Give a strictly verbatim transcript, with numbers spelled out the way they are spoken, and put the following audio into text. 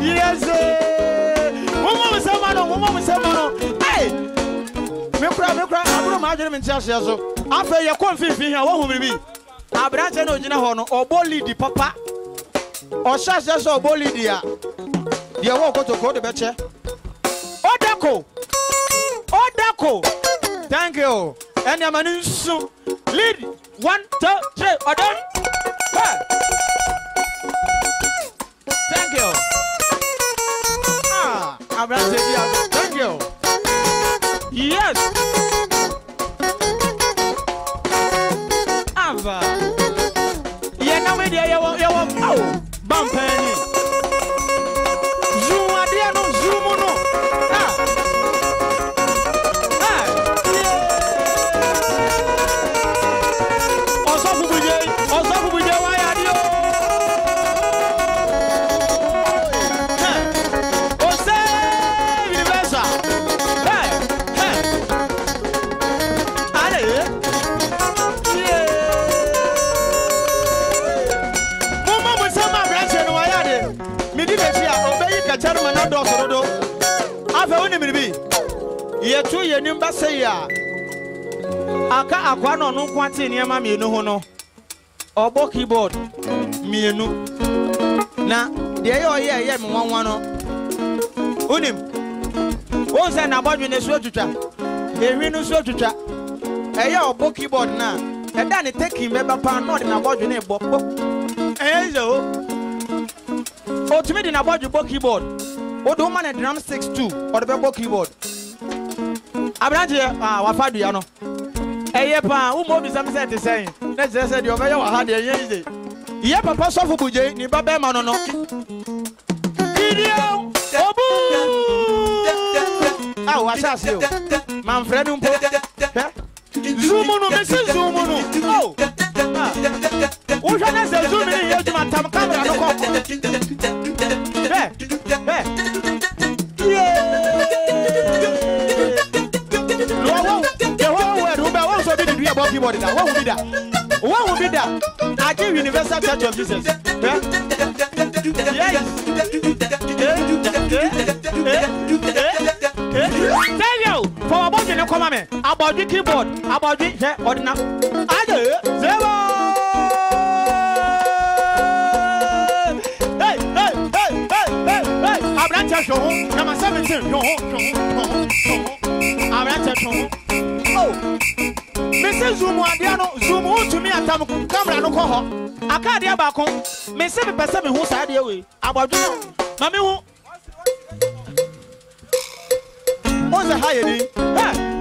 Yes, Mama Samano, Mama Samano. Hey, Mekra, Mekra, I'm going to imagine in Chelsea. After your conflict here, what will be? I branch and Ojina Hono, or Bolly the Papa, or Shasha or Bolly dear. You won't go to call the betcher. Odako, Odako. Thank you. And your man soon. Lead one, two, three, or done. Thank you. Ah, I'm not saying thank you. Yes. Ava. Yeah, now we there. You want, you want. Oh, bumping. Zoom, I dare no zoom no. Ah. Ah. Also, who be there? Also, who be there? Why are you? Yetu ye nimba say ya aka akwa no no kwante niam mienu ho no obo keyboard mienu na de ye oye ye me wanwa no unim o se na bodwe ne so twetwa ehwi no so twetwa eye obo keyboard na e da ne taking beba pa no de na bodwe ne bo eh zo o timi de na bodwe bo keyboard o do man drum six two or the bebo keyboard Abrante ah wafadu ya no eye pa umo bi sam set say na je say de obeya wa ha de yen ide iye papa sofo buje ni baba ma no no video obu ah wa sha se o man frɛ no mpo zoom no me se zoom no oh o jwa na se zoom ni ye juma tam camera no ko eh eh yeah about keyboard that. What will be that? What will be that? I give Universal Church of Jesus. Yeah? Yes. Tell you for about the comment about the keyboard, about the ordinary. I do zero. Hey, hey, hey, hey, hey, hey. I'm not just home. Number seventeen. Yo, I'm not just home. Oh. Missus Zoom Adiano, Zoom to me at Tam camera no coho. I can't hear back home. Miss seven percent who's idea way. About you, Mammy. What's the higher?